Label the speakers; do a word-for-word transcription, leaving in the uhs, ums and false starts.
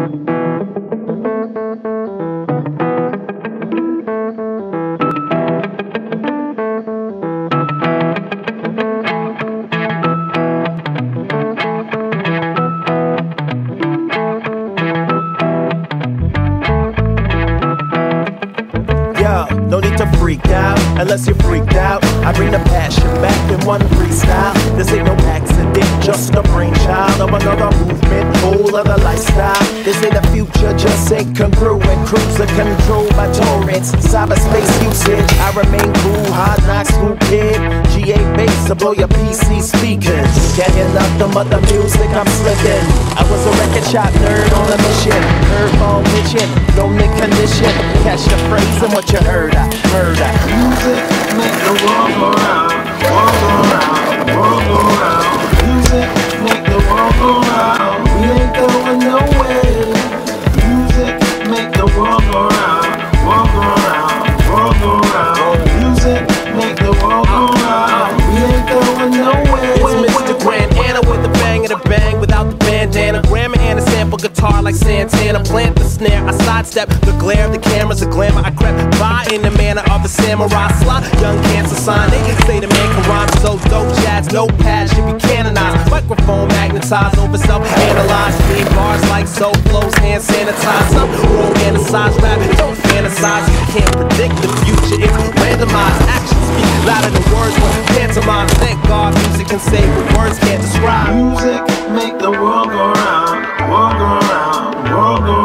Speaker 1: No need to freak out, unless you're freaked out. I bring the passion back in one freestyle. This ain't no accident, just a brainchild of another movement, whole other lifestyle. This ain't the future, just ain't congruent. Cruiser controlled by torrents, cyberspace usage. I remain cool, hard knocks, cool kid. G A bass to blow your P C speakers. Can't hear nothing but the music I'm slipping. I was a record shop nerd on a mission. Curveball pitching, no mid condition. Catch the phrase and what you heard. Murder.
Speaker 2: Music make the world go round, world go round, world go round. Music make the world go round. We ain't going nowhere. Music make the world go round, world go round, world go round. Music make the world go round. We ain't going nowhere.
Speaker 1: It's Mister Grand Anna with the bang and a bang without the bandana. Grandma and a sample guitar like Santana. Plant the snare, I sidestep the glare of the cameras, the glamour. I crept by in the manner of a samurai slot. Young cancer sign, they say the man can rhyme so dope. Jazz, no pad should be canonized. Microphone magnetized over self-analyzed. Big bars like soap flows, hand sanitized. Some romanticized rap, don't fantasize. You can't predict the future, it's randomized. Actions speak louder than words when pantomime. Thank God music can say what words can't describe.
Speaker 2: Music make the world go round, world go round, world go